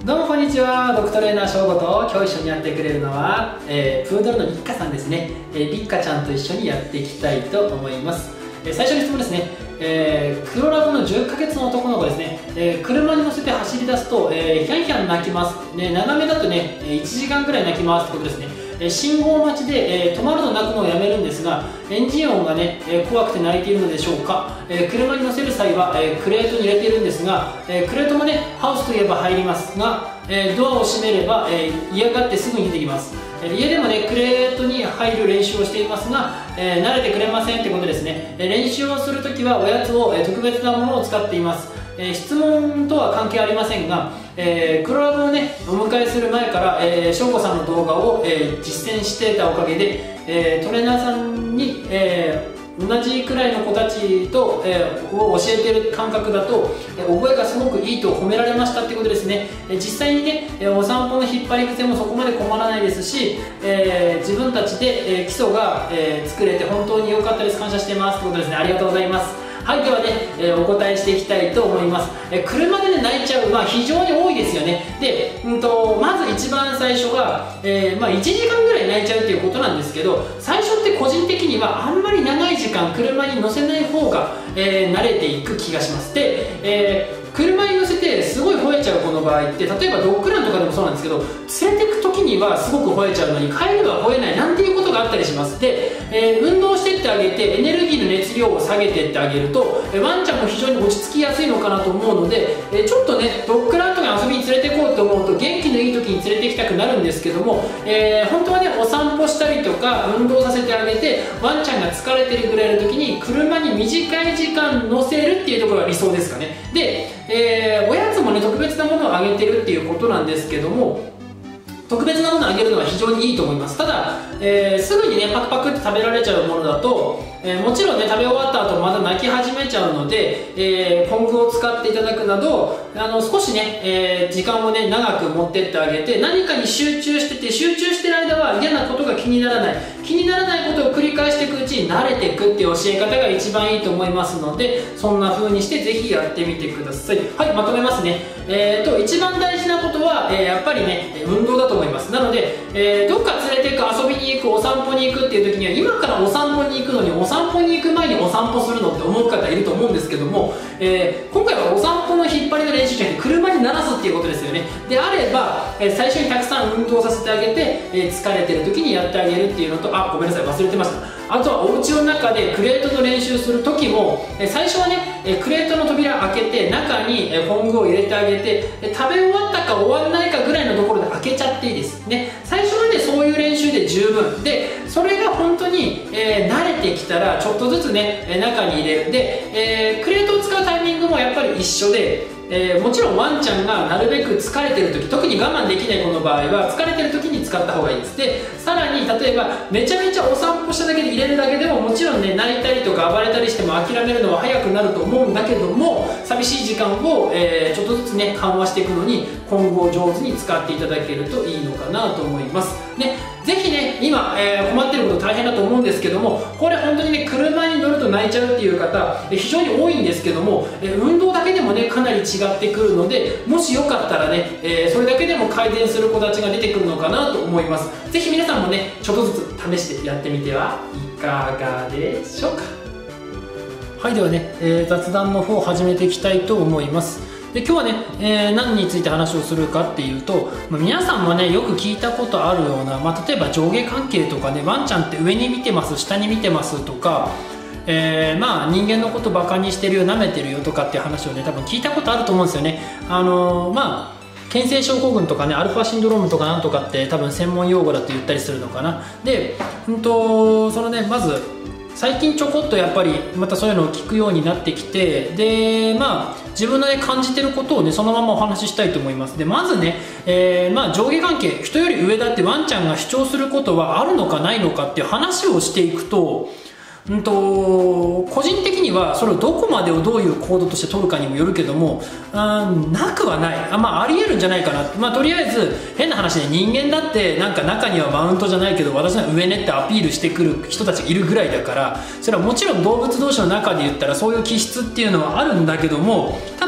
どうもこんにちは、ドッグトレーナー翔吾と今日一緒にやってくれるのは、プードルのリッカさんですね。リッカちゃんと一緒にやっていきたいと思います。最初の質問ですね。黒ラブの10ヶ月の男の子ですね。車に乗せて走り出すと、ヒャンヒャン鳴きます、長めだとね1時間くらい鳴きますってことですね。信号待ちで、止まると鳴くのをやめるんですが、エンジン音がね、怖くて鳴いているのでしょうか。車に乗せる際は、クレートに入れているんですが、クレートもねハウスといえば入りますが、ドアを閉めれば、嫌がってすぐに出てきます。家でもねクレートに入る練習をしていますが、慣れてくれませんってことですね。練習をするときはおやつを、特別なものを使っています。質問とは関係ありませんが、黒ラブをねお迎えする前から、翔吾さんの動画を、実践していたおかげで、トレーナーさんに、同じくらいの子たちと、を教えている感覚だと、覚えがすごくいいと褒められましたってことですね。実際にねお散歩の引っ張り癖もそこまで困らないですし、自分たちで、基礎が、作れて本当に良かったです。感謝してますってことですね。ありがとうございます。はい、ではね、お答えしていきたいと思います。車でね泣いちゃう、非常に多いですよね。で、まず一番最初が、1時間ぐらい泣いちゃうっていうことなんですけど、最初って個人的にはあんまり長い時間車に乗せない方が、慣れていく気がします。で、車に乗せてすごい吠えちゃう子の場合って、例えばドッグランとかでもそうなんですけど、連れてく時にはすごく吠えちゃうのに帰れば吠えないなんていうことがあったりします。で、運動してってあげてエネルギーの熱量を下げてってあげると、ワンちゃんも非常に落ち着きやすいのかなと思うので、ちょっとねドッグランとかに遊びに連れて行こうと思うと元気のいい時に連れて行きたくなるんですけども、本当はねお散歩したりとか運動させてあげて、ワンちゃんが疲れてるぐらいの時に車に短い時間乗せるっていうところが理想ですかね。で、おやつもね特別なものをあげてるっていうことなんですけども、特別なものをあげるのは非常にいいと思います。ただ、すぐにねパクパクって食べられちゃうものだと、もちろんね食べ終わった後また泣き始めちゃうので、ポン酢を使っていただくなど、少しね、時間をね長く持ってってあげて、何かに集中してて、集中してる間は嫌なことが気にならない、気にならないことを繰り返していくうちに慣れていくっていう教え方が一番いいと思いますので、そんな風にしてぜひやってみてください。はい、まとめますね。一番大事なことは、やっぱりね運動だと思います。なので、どっか連れて行く、遊びに行く、お散歩に行くっていう時には、今からお散歩に行くのにお散歩に行く前にお散歩するのって思う方いると思うんですけども、今回はお散歩の引っ張りの練習じゃなくて車に慣らすっていうことですよね。であれば、最初にたくさん運動させてあげて、疲れてる時にやってあげるっていうのと、ごめんなさい忘れてました。あとはお家の中でクレートの練習する時も、最初はねクレートの扉開けて中にポン酢を入れてあげて、食べ終わったか終わらないかぐらいのところで開けちゃっていいですね。最初はねそういう練習で十分で、それが本当に、慣れてきたらちょっとずつね中に入れる。で、クレートを使うタイミングもやっぱり一緒で、もちろんワンちゃんがなるべく疲れてる時、特に我慢できない子の場合は疲れてる時に使った方がいいです。でさらに例えばめちゃめちゃお散歩しただけで入れるだけでも、もちろんね泣いたりとか暴れたりしても諦めるのは早くなると思うんだけども、寂しい時間を、ちょっとずつね緩和していくのに今後上手に使っていただけるといいのかなと思います。でぜひね今、困ってること大変だと思うんですけども、これ本当にね車に乗ると泣いちゃうっていう方、非常に多いんですけども、運動だけでもねかなり違ってくるので、もしよかったらね、それだけでも改善する子たちが出てくるのかなと思います。ぜひ皆さんもねちょっとずつ試してやってみてはいかがでしょうか。はい、ではね、雑談の方を始めていきたいと思います。で今日はね、何について話をするかっていうと、皆さんもねよく聞いたことあるような、例えば上下関係とかね、ワンちゃんって上に見てます下に見てますとか、人間のことバカにしてるよ、舐めてるよとかっていう話をね多分聞いたことあると思うんですよね。牽制症候群とかね、アルファシンドロームとかなんとかって多分専門用語だと言ったりするのかな。で、そのねまず最近ちょこっとやっぱりまたそういうのを聞くようになってきて、で自分のね感じてることをねそのままお話ししたいと思います。でまずね、上下関係、人より上だってワンちゃんが主張することはあるのかないのかっていう話をしていくと、個人的にはそれをどこまでをどういう行動として取るかにもよるけども、なくはない、ありえるんじゃないかな。とりあえず変な話で、人間だってなんか中にはマウントじゃないけど私は上ねってアピールしてくる人たちがいるぐらいだから、それはもちろん動物同士の中で言ったらそういう気質っていうのはあるんだけども、ただ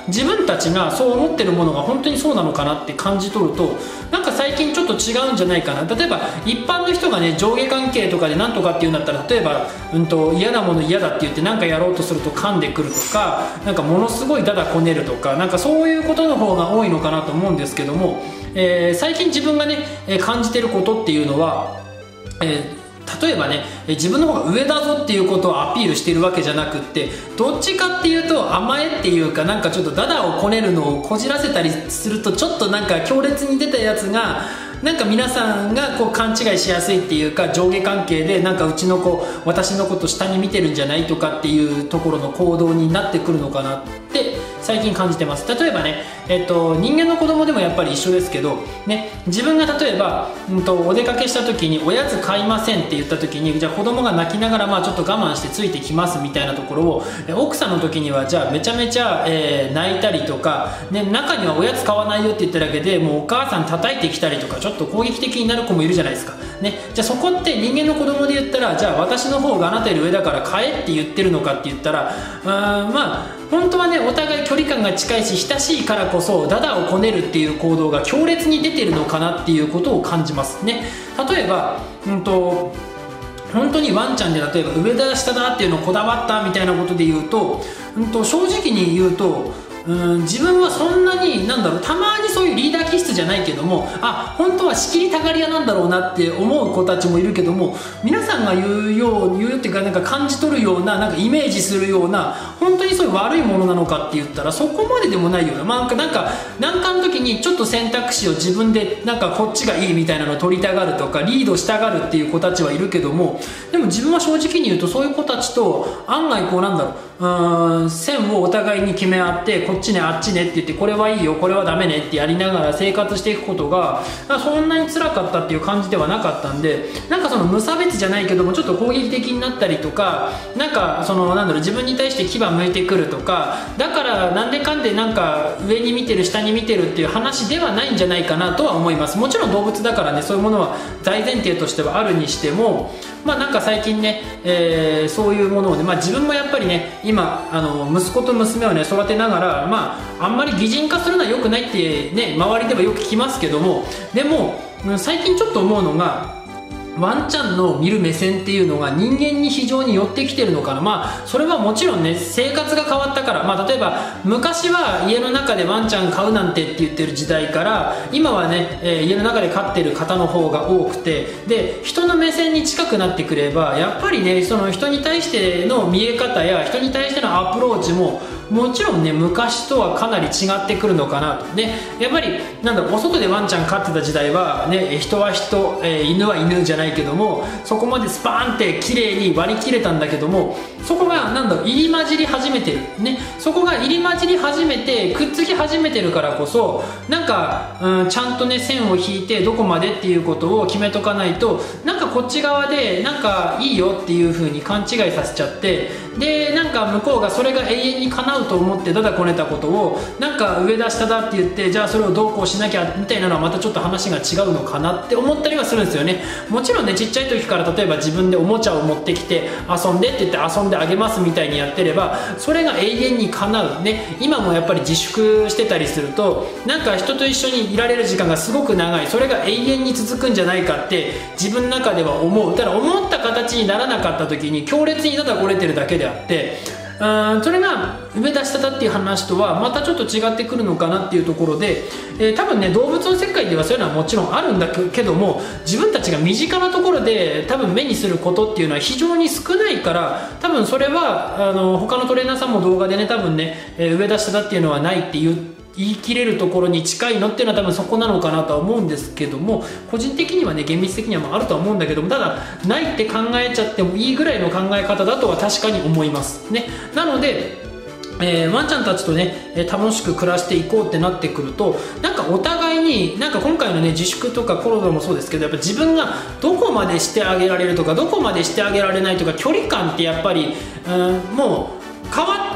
自分たちがそう思ってるものが本当にそうなのかなって感じ取ると、なんか最近ちょっと違うんじゃないかな。例えば一般の人がね、上下関係とかでなんとかっていうんだったら、例えば、嫌なもの嫌だって言って何かやろうとすると噛んでくるとか、なんかものすごいダダこねるとか、なんかそういうことの方が多いのかなと思うんですけども、最近自分がね感じてることっていうのは、例えばね、自分の方が上だぞっていうことをアピールしているわけじゃなくって、どっちかっていうと甘えっていうか、なんかちょっとダダをこねるのをこじらせたりすると、ちょっとなんか強烈に出たやつがなんか皆さんがこう勘違いしやすいっていうか、上下関係でなんかうちの子私のこと下に見てるんじゃないとかっていうところの行動になってくるのかなって最近感じてます。例えばね、人間の子供でもやっぱり一緒ですけど、ね、自分が例えば、お出かけした時におやつ買いませんって言った時に、じゃあ子供が泣きながらちょっと我慢してついてきますみたいなところを、奥さんの時にはじゃあめちゃめちゃ、泣いたりとか、ね、中にはおやつ買わないよって言っただけでもうお母さん叩いてきたりとか、ちょっと攻撃的になる子もいるじゃないですか、ね、じゃあそこって人間の子供で言ったら、じゃあ私の方があなたより上だから買えって言ってるのかって言ったら、本当はね、お互い距離感が近いし親しいからこそダダをこねるっていう行動が強烈に出てるのかなっていうことを感じますね。例えば本当にワンちゃんで、例えば上だ下だっていうのをこだわったみたいなことで言うと、正直に言うと自分はそんなにたまにそういうリーダー気質じゃないけども、本当は仕切りたがり屋なんだろうなって思う子たちもいるけども、皆さんが言うっていうか、なんか感じ取るような、なんかイメージするような本当にそういう悪いものなのかって言ったらそこまででもないような、なんか難関の時にちょっと選択肢を自分でなんかこっちがいいみたいなのを取りたがるとかリードしたがるっていう子たちはいるけども、でも自分は正直に言うとそういう子たちと案外線をお互いに決め合って、こっちねあっちねって言って、これはいいよこれはダメねってやりながら生活していくことがそんなに辛かったっていう感じではなかったんで、なんかその無差別じゃないけどもちょっと攻撃的になったりとか、なんか自分に対して牙向いてくるとか、だからなんでかんでなんか上に見てる下に見てるっていう話ではないんじゃないかなとは思います。もちろん動物だからね、そういうものは大前提としてはあるにしても、なんか最近ね、そういうものをね、自分もやっぱりね今息子と娘をね育てながら、あんまり擬人化するのは良くないってね周りではよく聞きますけども、でも最近ちょっと思うのが、ワンちゃんの見る目線っていうのが人間に非常に寄ってきてるのかな。それはもちろんね生活が変わったから、例えば昔は家の中でワンちゃん飼うなんてって言ってる時代から、今はね、家の中で飼ってる方の方が多くて、で人の目線に近くなってくれば、やっぱりねその人に対しての見え方や人に対してのアプローチももちろんね昔とはかなり違ってくるのかなと。でやっぱりお外でワンちゃん飼ってた時代はね、人は人、犬は犬じゃないけども、そこまでスパーンって綺麗に割り切れたんだけども、そこが入り混じり始めてるね、そこが入り混じり始めてくっつき始めてるからこそ、なんか、ちゃんとね線を引いてどこまでっていうことを決めとかないと、なんかこっち側でなんかいいよっていう風に勘違いさせちゃって、でなんか向こうがそれが永遠に叶うと思ってだだこねたことをなんか上だ下だって言って、じゃあそれをどうこうしなきゃみたいなのはまたちょっと話が違うのかなって思ったりはするんですよね。もちろんねちっちゃい時から例えば自分でおもちゃを持ってきて遊んでって言って遊んであげますみたいにやってれば、それが永遠に叶うね。今もやっぱり自粛してたりすると、なんか人と一緒にいられる時間がすごく長い、それが永遠に続くんじゃないかって自分の中では思う。ただ思った形にならなかった時に強烈にただこれてるだけであって、それが上だ下だっていう話とはまたちょっと違ってくるのかなっていうところで、多分ね動物の世界ではそういうのはもちろんあるんだけども、自分たちが身近なところで多分目にすることっていうのは非常に少ないから、多分それは他のトレーナーさんも動画でね多分ね、上だ下だっていうのはないって言い切れるところに近いのっていうのは多分そこなのかなとは思うんですけども、個人的にはね厳密的にはあるとは思うんだけども、ただないって考えちゃってもいいぐらいの考え方だとは確かに思いますね。なのでワンちゃんたちとね楽しく暮らしていこうってなってくると、なんかお互いになんか今回のね自粛とかコロナもそうですけど、やっぱ自分がどこまでしてあげられるとかどこまでしてあげられないとか、距離感ってやっぱりもう変わってきて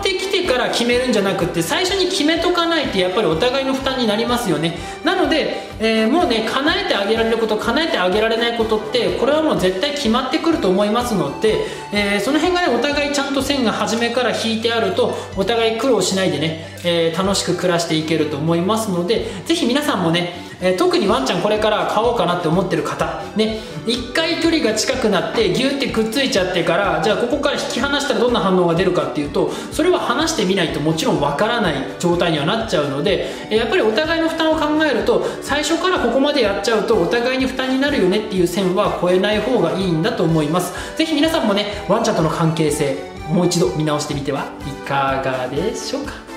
から決めるんじゃなくて、最初に決めとかないとやっぱりお互いの負担になりますよね。なので、もうね、叶えてあげられること、叶えてあげられないことって、これはもう絶対決まってくると思いますので、その辺がね、お互いちゃんと線が初めから引いてあると、お互い苦労しないでね、楽しく暮らしていけると思いますので、ぜひ皆さんもね、特にワンちゃんこれから飼おうかなって思ってる方ね、一回距離が近くなってギュってくっついちゃってから、じゃあここから引き離したらどんな反応が出るかっていうと、それは離してみないともちろんわからない状態にはなっちゃうので、やっぱりお互いの負担を考えると、最初からここまでやっちゃうとお互いに負担になるよねっていう線は越えない方がいいんだと思います。ぜひ皆さんもね、ワンちゃんとの関係性もう一度見直してみてはいかがでしょうか。